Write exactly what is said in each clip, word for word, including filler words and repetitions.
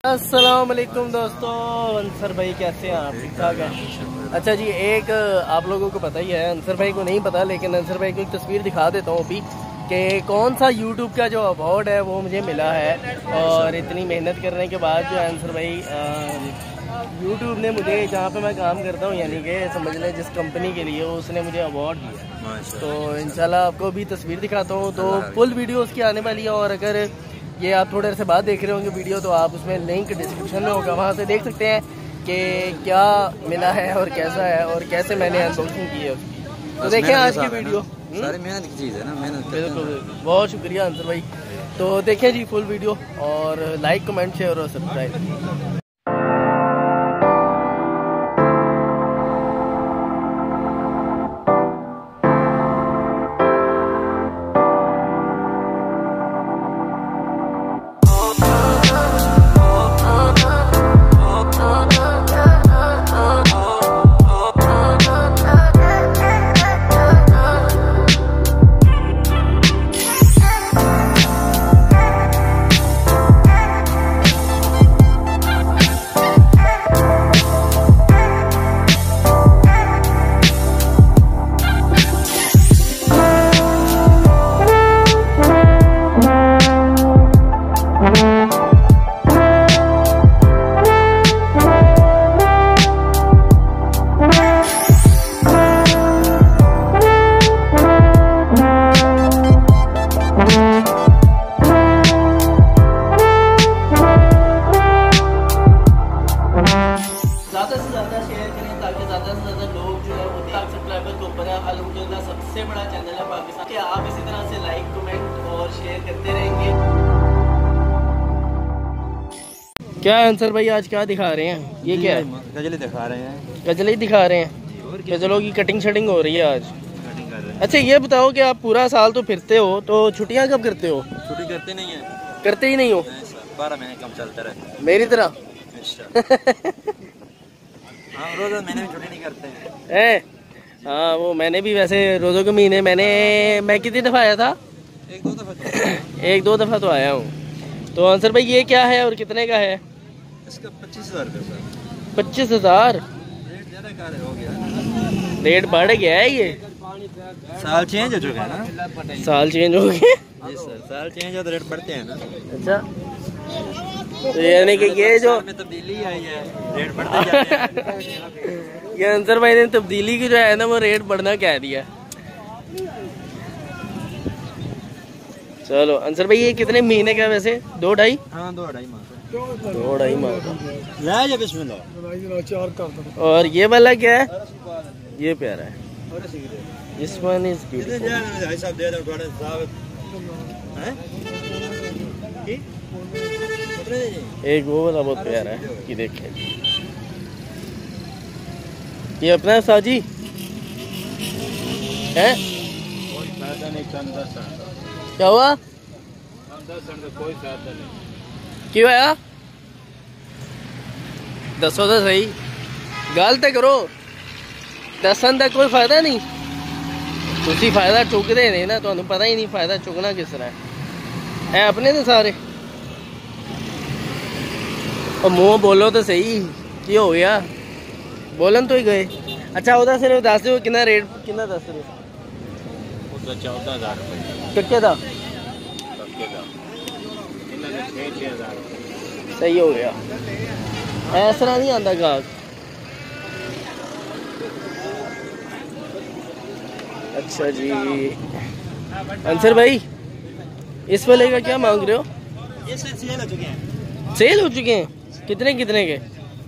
अस्सलाम वालेकुम दोस्तों, अंसर भाई कैसे हैं आप? ठीक ठाक हैं? अच्छा जी, एक आप लोगों को पता ही है, अंसर भाई को नहीं पता, लेकिन अंसर भाई को एक तस्वीर दिखा देता हूँ अभी कि कौन सा यूट्यूब का जो अवार्ड है वो मुझे मिला है। और इतनी मेहनत करने के बाद जो है अंसर भाई यूट्यूब ने मुझे, जहाँ पे मैं काम करता हूँ, यानी कि समझ लें जिस कंपनी के लिए, उसने मुझे अवार्ड दिया। तो इंशाल्लाह आपको भी तस्वीर दिखाता हूँ। तो फुल वीडियो उसकी आने वाली है, और अगर ये आप थोड़े से बाद देख रहे होंगे वीडियो, तो आप उसमें लिंक डिस्क्रिप्शन में होगा, वहाँ से देख सकते हैं कि क्या मिला है और कैसा है और कैसे मैंने अनबॉक्सिंग की है उसकी। तो देखें आज की वीडियो, सारी मेहनत की चीज़ है ना, मेहनत। बिल्कुल, बहुत शुक्रिया अंसर भाई। तो देखें जी फुल वीडियो, और लाइक कमेंट शेयर और सब्सक्राइब। सबसे बड़ा चैनल है पाकिस्तान के, आप इसी तरह से लाइक कमेंट और शेयर करते रहेंगे। क्या अंसर भाई आज क्या दिखा रहे हैं? ये क्या है? गजली दिखा रहे हैं। गजली दिखा रहे हैं, गजलों की कटिंग शटिंग हो रही है आज। अच्छा ये बताओ कि आप पूरा साल तो फिरते हो, तो छुट्टियां कब करते हो? छुट्टी करते नहीं है। करते ही नहीं हो? बारह महीने कम चलता रहता मेरी तरह। हाँ, रोज महीने में छुट्टी नहीं करते हैं। हाँ, वो मैंने भी वैसे रोज़ों के महीने मैंने मैं कितनी दफ़ा आया था? एक दो दफ़ा एक दो दफ़ा तो आया हूँ। तो अंसर भाई ये क्या है और कितने का है? इसका पच्चीस हज़ार रुपये। पच्चीस हज़ार रेट ज़्यादा हो गया, रेट बढ़ गया है। ये साल चेंज हो चुका है ना। साल चेंज हो गए जी सर, साल चेंज हो तो रेट बढ़ते हैं ना। अच्छा, तो यानी कि ये जो में तब्दीली आई है, रेट बढ़ते जाते हैं। ये अंसर भाई ने तब्दीली की जो है ना, वो रेट बढ़ना कह दिया। चलो अंसर भाई ये कितने महीने का वैसे? दो ढाई? हाँ, दो ढाई माह दो ढाई माह का। और ये वाला क्या है? ये प्यारा है। This one is beautiful. एक वो वाला बहुत प्यारा है कि देखें, ये अपना साजी है। क्या हुआ? क्यों आया? दसो तो सही, गल तो करो। दसन का कोई फायदा नहीं, तुसी फायदा चुकते नहीं ना, तुहानू पता ही नहीं फायदा चुकना किस तरह है। है अपने तो सारे। और मुँह बोलो तो सही, की हो गया? बोलन तो ही गए। अच्छा उधर सिर्फ दस दो कितना रेट, कितना दस रहे? चौदह हजार रुपये कितने का? सही हो गया, ऐसा नहीं आंदा गाहक। अच्छा जी अंसर भाई, इस वाले का क्या मांग रहे हो? ये सेल हो चुके हैं। सेल हो चुके हैं? कितने कितने के?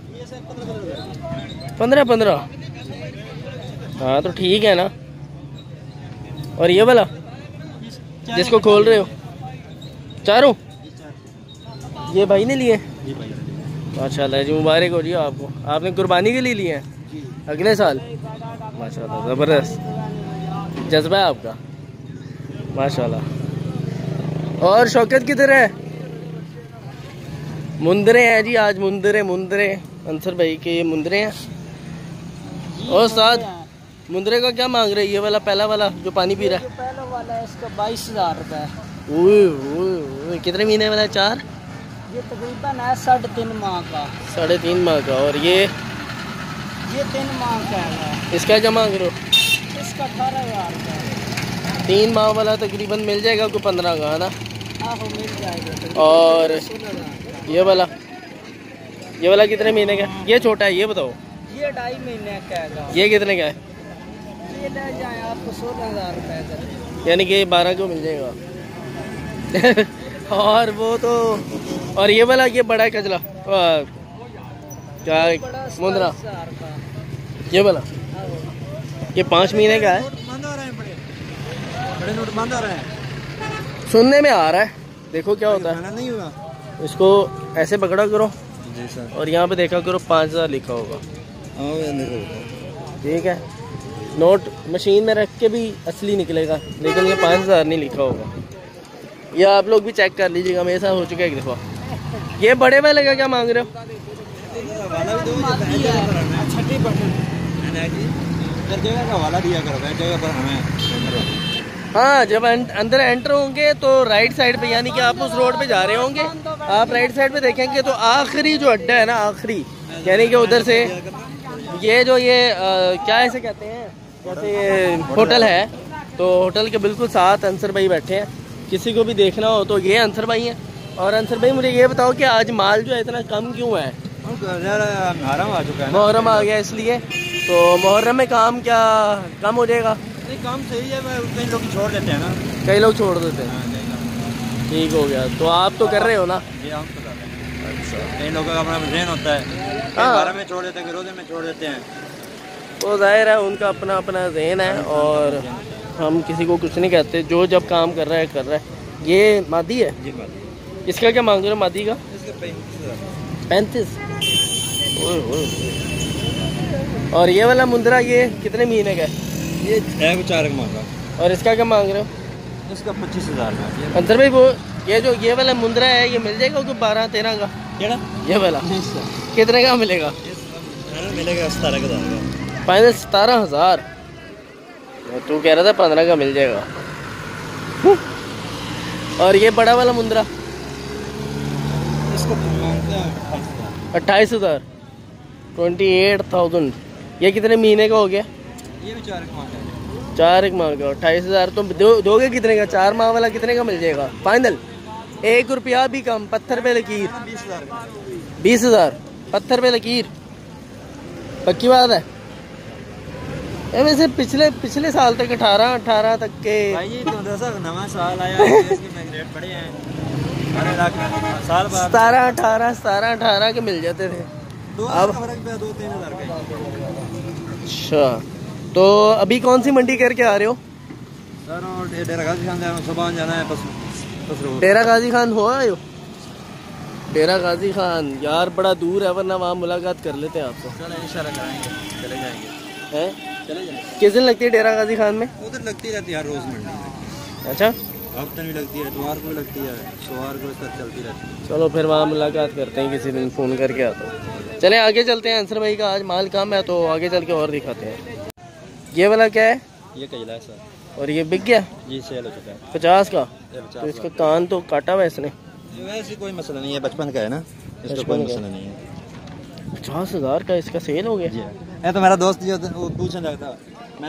पंद्रह पंद्रह। हाँ तो ठीक है ना। और ये वाला जिसको खोल रहे हो, चारों ये भाई ने लिए? माशाल्लाह जी, मुबारक हो जी आपको। आपने कुर्बानी के लिए लिए हैं अगले साल? माशाल्लाह, ज़बरदस्त जज्बा है आपका, माशाल्लाह। और शौकत किधर है? मुंदरे हैं जी आज, मुंदरे मुंदरे अंसर भाई के ये मुंदरे हैं। और साथ मुंदरे का क्या मांग रहे? ये वाला पहला वाला जो पानी पी रहा है, पहला वाला है इसका बाईस हजार रुपये। ओए ओए कितने महीने वाला है? चार ये तकरीबन है साढ़े तीन माह का। साढ़े तीन माह का। और ये ये तीन माह का है। इसका क्या मांग रहे हो? इसका अठारह हज़ार का है। तीन माह वाला तकरीबन मिल जाएगा कोई पंद्रह का, है ना? आहो मिल जाएगा। और ये वाला ये वाला कितने महीने का? ये छोटा है, ये बताओ। ये ढाई महीने का है। ये कितने का है? ये ले जाए आपको सोलह हज़ार रुपये का, यानी कि बारह को मिल जाएगा। और वो तो और ये वाला ये बड़ा कचला क्या मुंदरा, ये वाला ये पाँच महीने का है। बड़े नोट बंद हो रहे हैं। सुनने में आ रहा है, देखो क्या होता है। नहीं हुआ। इसको ऐसे पकड़ा करो जी सर। और यहाँ पे देखा करो पाँच हज़ार लिखा होगा। ठीक है, नोट मशीन में रख के भी असली निकलेगा, लेकिन ये पाँच हज़ार नहीं लिखा होगा। ये आप लोग भी चेक कर लीजिएगा, मेरे साथ हो चुका है एक दफ़ा। ये बड़े वाले का क्या मांग रहे हो? छठी बटन वाला दिया करो जगह पर हमें। हाँ, जब अंदर एंटर होंगे तो राइट साइड पे, यानी कि आप उस रोड पे जा रहे होंगे, आप राइट साइड पे देखेंगे तो आखिरी जो अड्डा है ना, आखिरी यानी कि उधर से ये जो ये आ, क्या ऐसे कहते हैं, जैसे ये होटल है, तो होटल के बिल्कुल साथ अंसर भाई बैठे हैं। किसी को भी देखना हो तो ये अंसर भाई हैं। और अंसर भाई मुझे ये बताओ कि आज माल जो है इतना कम क्यों है? मुहर्रम आ चुका है, मुहर्रम आ गया इसलिए। तो मुहर्रम में काम क्या कम हो जाएगा? नहीं, काम सही है, कई लोग छोड़ देते हैं ना। कई लोग छोड़ देते हैं। ठीक हो गया, तो आप तो कर रहे हो ना? जी हम तो कर रहे हैं। अच्छा, कई लोगों का अपना जहन होता है, बारह में छोड़ देते हैं, रोजे में छोड़ देते हैं। तो जाहिर है उनका अपना अपना जहन है और हम किसी को कुछ नहीं कहते। जो जब काम कर रहा है कर रहा है। ये मादी है, जी मादी। इसका क्या मांग रहे हो मादी का? पैंतीस। और ये वाला मुंदरा ये कितने महीने का है? ये है चार माह का। और इसका क्या मांग रहे हो? इसका पच्चीस हज़ार का। अंदर भाई वो ये जो ये वाला मुंदरा है ये मिल जाएगा कोई बारह तेरह का? केड़ा? ये वाला कितने का मिलेगा? मिलेगा सतारह का। फाइनल सतारह हज़ार। तू कह रहा था पंद्रह का मिल जाएगा। और ये बड़ा वाला मुंदरा इसको अट्ठाईस हज़ार ट्वेंटी एट थाउजेंड। ये कितने महीने का हो गया? ये भी चार एक माह का। चार एक माह का अट्ठाईस हज़ार। तुम दो, दोगे कितने का? चार माह वाला कितने का मिल जाएगा फाइनल? एक रुपया भी कम। पत्थर पे लकीर। बीस हज़ार बीस हज़ार पत्थर पे लकीर। पक्की बात है। वैसे पिछले पिछले साल तक अठारह अठारह तक के भाई ये तो दसा नवा साल आया है, इसके में रेट बढ़े हैं हर इलाके में। साल बाद सतारह अठारह सतारह अठारह के मिल जाते थे। दो अब फर्क पे दो तीन हज़ार का। अच्छा, तो अभी कौन सी मंडी करके आ रहे हो? सर और डेरा गाजी खान सुबह जाना है। बस बस डेरा गाजी खान हो आए हो? डेरा गाजी खान यार बड़ा दूर है, वरना वहाँ मुलाकात कर लेते हैं आपसे। चलो इशारा कराएंगे, चले जाएंगे। हैं? चले जाएंगे। किस दिन लगती है डेरा गाजी खान में? उधर लगती रहती है हर रोज मंडी में। अच्छा, हफ्ते भी लगती है, इतवार को भी लगती है, सोमवार को तक चलती रहती है। चलो फिर वहाँ मुलाकात करते हैं किसी दिन, फ़ोन करके आता हूँ। चले आगे चलते हैं। अंसर भाई का आज माल कम है तो आगे चल के और दिखाते हैं। ये वाला क्या है? ये कजला है सर। और ये बिक गया? जी सेल हो चुका है। पचास का? ये पचास तो इसका कान तो काटा हुआ इसने। वैसे कोई मसला नहीं है, बचपन का है ना, इसका कोई मसला नहीं है। पचास हज़ार का इसका सेल हो गया? जी ये तो मेरा दोस्त जो वो पूछने लगा था, मैं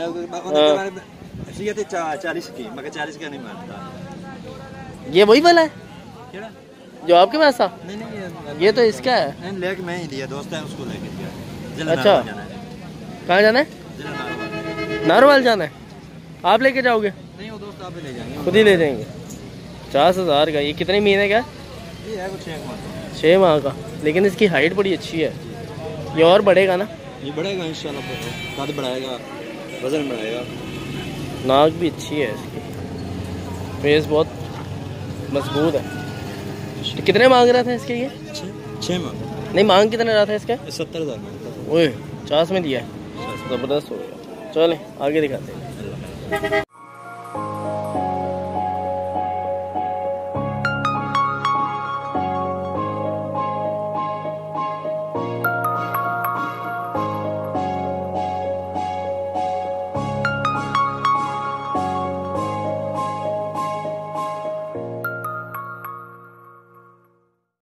ये थे चालीस की, मगर चालीस का नहीं मानता। ये वही वाला है क्या जो आपके पास था? नहीं नहीं ये, ये तो इसका है। नहीं लेके मैं ही दिया, दोस्त है उसको लेके दिया। अच्छा, कहाँ जाना है? नारोवाल जाना है। आप लेके जाओगे? नहीं वो दोस्त आप ले जाएंगे, खुद ही ले जाएंगे। पचास हज़ार का। ये कितने महीने का? ये है कुछ छः माह। छः माह का। लेकिन इसकी हाइट बड़ी अच्छी है। ये और बढ़ेगा ना? ये बढ़ेगा इंशाल्लाह, कद बढ़ाएगा, वजन बढ़ाएगा। नाक भी अच्छी है इसकी, फेस बहुत मजबूत है। तो कितने मांग रहा था इसके? ये छः माह नहीं, मांग कितने रहा था इसका? सत्तर हज़ार में। ओए पचास में दिया है, ज़बरदस्त हो गया। चले आगे दिखाते हैं।